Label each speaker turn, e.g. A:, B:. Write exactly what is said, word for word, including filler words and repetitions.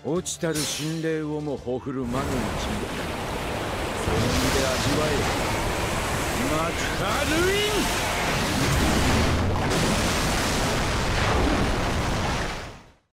A: 落ちたる心霊をもほふる魔の一味だ。その身で味わえマクハルウィン。